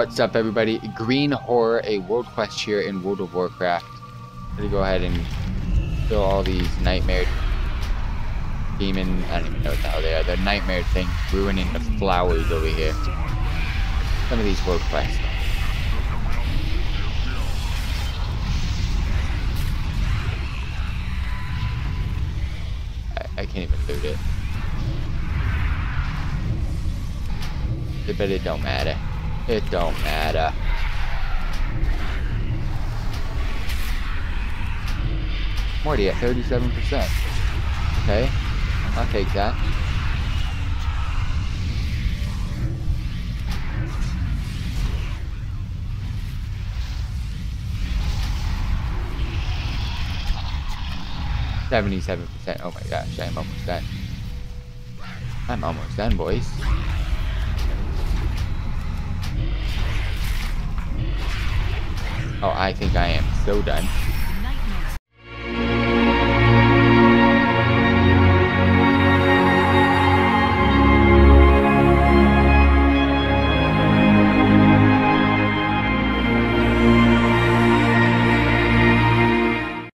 What's up, everybody? Green Horror, a world quest here in World of Warcraft. Gonna go ahead and kill all these nightmare demon. I don't even know what the hell they are. They're nightmare things ruining the flowers over here. Some of these world quests. I can't even loot it. But it don't matter. It don't matter. I'm already at 37%. Okay, I'll take that. %. Oh my gosh, I'm almost done. I'm almost done, boys. Oh, I think I am so done.